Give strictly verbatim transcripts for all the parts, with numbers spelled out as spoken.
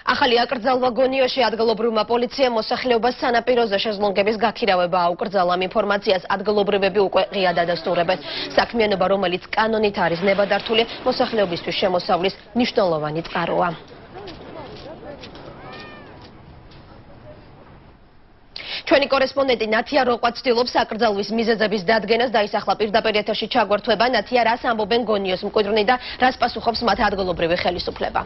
ახალი აკრძალვა გონიოში ადგილობრივმა პოლიციამ მოსახლეობას სანაპიროზე შეზლონგების გაქირავება აუკრძალა. ამ ინფორმაციას ადგილობრივები უკვე ღია დადასტურებენ. საქმიანობა, რომელიც კანონით არის ნებადართული, მოსახლეობისთვის შემოსავლის მნიშვნელოვანი წყაროა. ჩვენი კორესპონდენტი ნათია როყვა ცდილობს აკრძალვის მიზეზების დადგენას, დაისახლა პირდაპირ ეთერში ჩაგვერთვება. ნათია, რას ამბობენ გონიოს მკვიდრნი და რას პასუხობს მათ ადგილობრივი ხელისუფლება?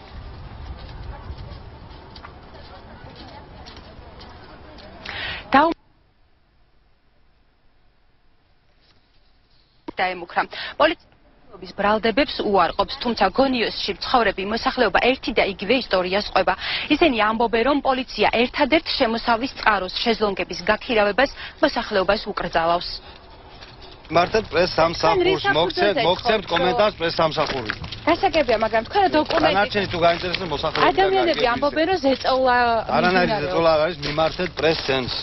დაემუქრა. პოლიციების ბრალდებებს უარყოფს, თუმცა გონიოსში მცხოვრები მოსახლეობა ერთი და იგივე ისტორიას ყვება. ისინი ამბობენ, რომ პოლიცია ერთადერთ შემოსავლის წყაროს შეზლონგების გაქირავებას მოსახლეობას უკრძალავს. მარტო პრეს სამსახურს მოგცემთ, მოგცემთ კომენტარს პრეს სამსახურს. გასაგებია, მაგრამ თქვენ დოკუმენტი დანარჩენი თუ გაინტერესებს მოსახლეობა. ადამიანები ამბობენ, რომ ზეწოლა არანაირი ზეწოლა არ არის, მიმართეთ პრეს ცენტრს.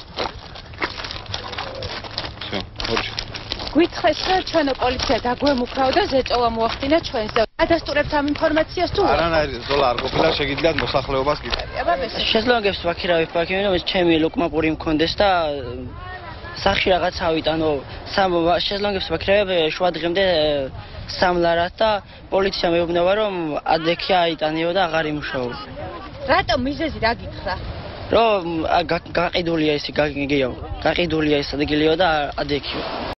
всё, ოჩი. გვითხრეს, რომ ჩვენო პოლიცია დაგვემუქრაო და ზეწოლა მოახდინა ჩვენზე. ადასტურებთ ამ ინფორმაციას თუ არანაირი ზეწოლა არ ყოფილა, შეგიძლიათ მოსახლეობას გითხრათ. შეძლონგებს ვაქირავებ ვაქირავებ, რომ ჩემი ლოკმაპური მქონდეს და სახში რაღაც ავიტანო. სამ შეძლონგებს ვაქირავებ შუა დღემდე სამ ლარად და პოლიცია მეუბნება, რომ ადექი აიტანეო და აღარ იმუშაო. რატომ მიზეზი რა გითხრა? რომ გაყიდულია ისი გაგიგეო. გაყიდულია ეს ადგილიო და ადექიო.